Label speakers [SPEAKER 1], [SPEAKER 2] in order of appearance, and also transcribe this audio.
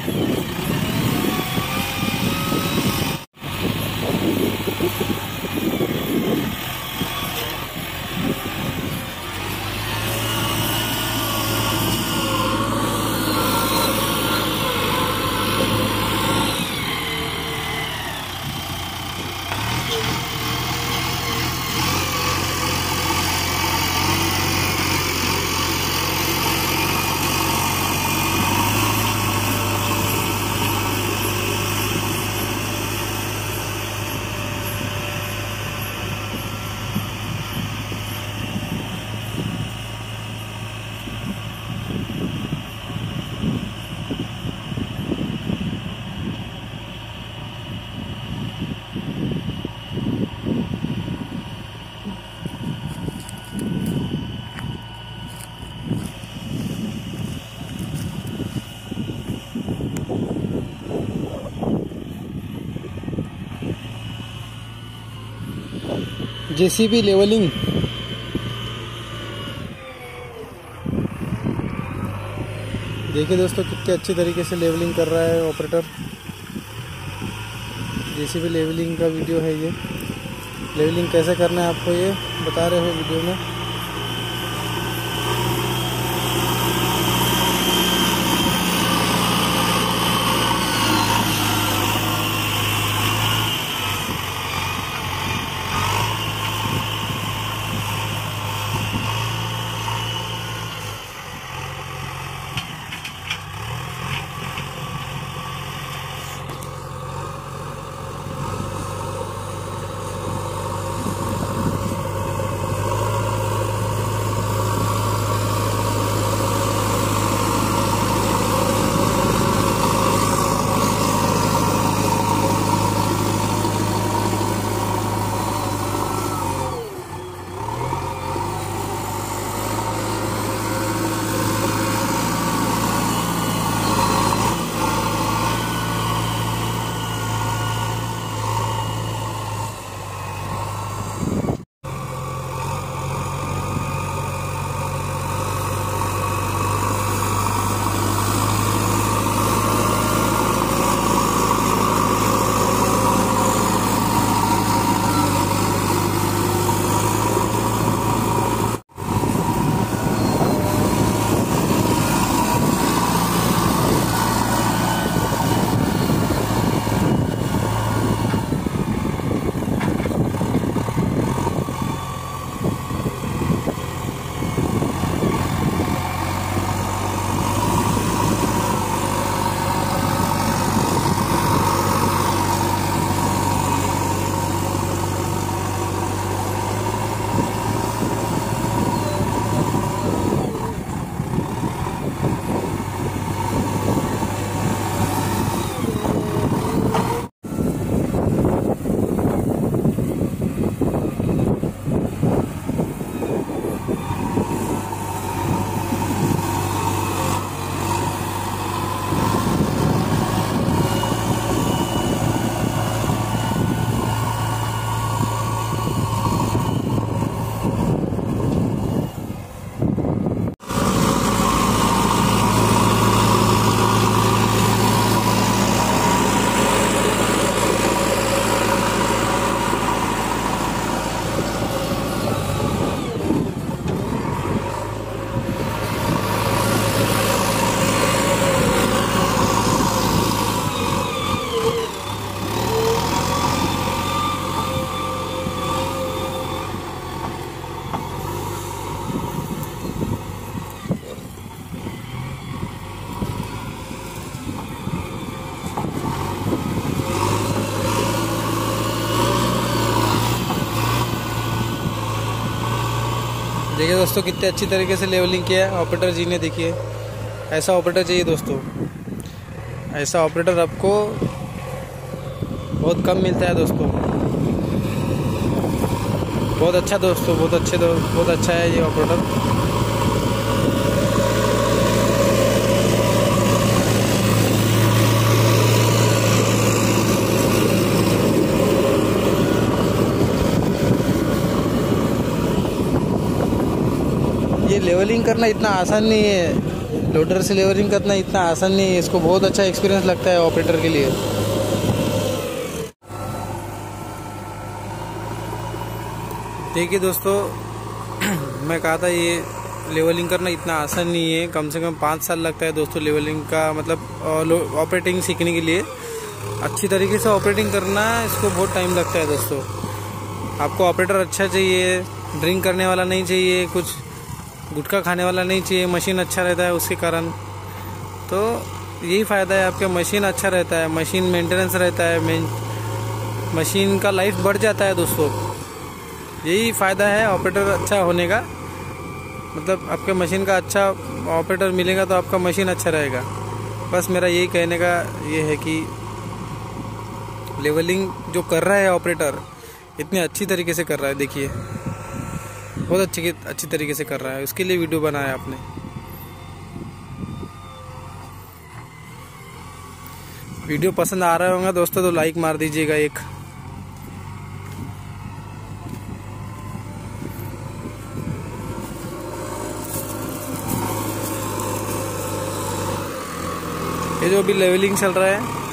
[SPEAKER 1] JCB levelling. देखिए दोस्तों कितने अच्छी तरीके से लेवलिंग कर रहा है ऑपरेटर। जेसीबी लेवलिंग का वीडियो है ये। लेवलिंग कैसे करना है आपको ये बता रहे हो वीडियो में। देखिए दोस्तों कितने अच्छी तरीके से लेवलिंग किया है ऑपरेटर जी ने। देखिए ऐसा ऑपरेटर चाहिए दोस्तों। ऐसा ऑपरेटर आपको बहुत कम मिलता है दोस्तों। बहुत अच्छा दोस्तों, बहुत अच्छा है ये ऑपरेटर। ये लेवलिंग करना इतना आसान नहीं है। लोडर से लेवलिंग करना इतना आसान नहीं है, इसको बहुत अच्छा एक्सपीरियंस लगता है ऑपरेटर के लिए। देखिए दोस्तों, मैं कहा था ये लेवलिंग करना इतना आसान नहीं है, कम से कम 5 साल लगता है दोस्तों लेवलिंग का, मतलब ऑपरेटिंग सीखने के लिए। अच्छी तरीके से ऑपरेटिंग करना इसको बहुत टाइम लगता है दोस्तों। आपको ऑपरेटर अच्छा चाहिए, ड्रिंक करने वाला नहीं चाहिए, कुछ गुटखा खाने वाला नहीं चाहिए, मशीन अच्छा रहता है उसके कारण। तो यही फ़ायदा है, आपका मशीन अच्छा रहता है, मशीन मेंटेनेंस रहता है, मशीन का लाइफ बढ़ जाता है दोस्तों। यही फ़ायदा है ऑपरेटर अच्छा होने का, मतलब आपके मशीन का अच्छा ऑपरेटर मिलेगा तो आपका मशीन अच्छा रहेगा। बस मेरा यही कहने का ये है कि लेवलिंग जो कर रहा है ऑपरेटर इतनी अच्छी तरीके से कर रहा है, देखिए बहुत अच्छी तरीके से कर रहा है, उसके लिए वीडियो बनाया आपने। वीडियो पसंद आ रहा होगा दोस्तों तो लाइक मार दीजिएगा एक। ये जो अभी लेवलिंग चल रहा है